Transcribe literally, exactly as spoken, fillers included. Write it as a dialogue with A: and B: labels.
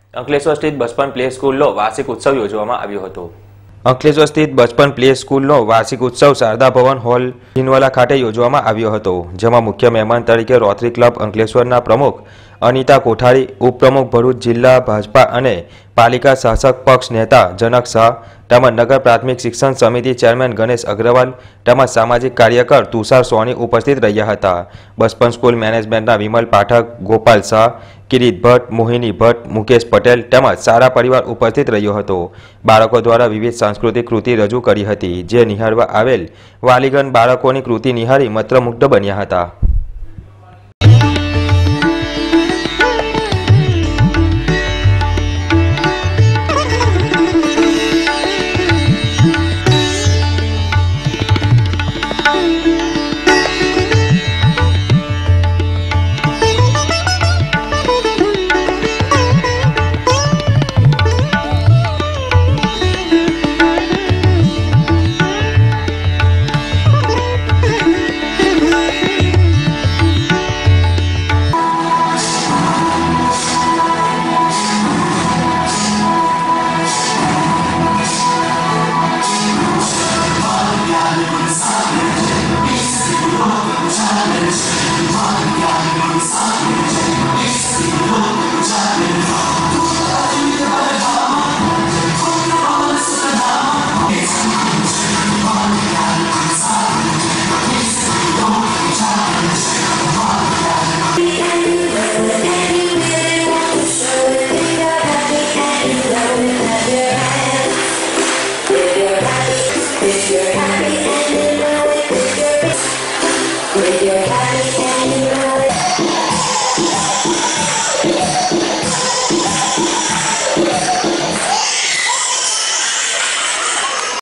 A: અંકલેશ્વર સ્થિત બચપન પ્લે સ્કૂલનો વાર્ષિક ઉત્સવ યોજવામાં આવ્યો હતો। અંકલેશ્વર સ્થિત બચપન પ્લે સ્કૂલનો વાર્ષિક ઉત્સવ શારદા ભવન હોલ હિનવાલા ખાતે યોજવામાં આવ્યો હતો, જેમાં મુખ્ય મહેમાન તરીકે રોટરી ક્લબ અંકલેશ્વરના પ્રમુખ અનિતા કોઠારી, ઉપપ્રમુખ ભરૂચ જિલ્લા ભાજપા અને પાલિકા શાસક પક્ષ નેતા જનક શાહ તેમજ નગર પ્રાથમિક શિક્ષણ સમિતિ ચેરમેન ગણેશ અગ્રવાલ તેમજ સામાજિક કાર્યકર તુષાર સોની ઉપસ્થિત રહ્યા હતા। બચપન સ્કૂલ મેનેજમેન્ટના વિમલ પાઠક, ગોપાલ શાહ, કિરીટ ભટ્ટ, મોહિની ભટ્ટ, મુકેશ પટેલ તેમજ સારા પરિવાર ઉપસ્થિત રહ્યો હતો। બાળકો દ્વારા વિવિધ સાંસ્કૃતિક કૃતિ રજૂ કરી હતી, જે નિહાળવા આવેલ વાલીગણ બાળકોની કૃતિ નિહાળી મંત્રમુગ્ધ બન્યા હતા।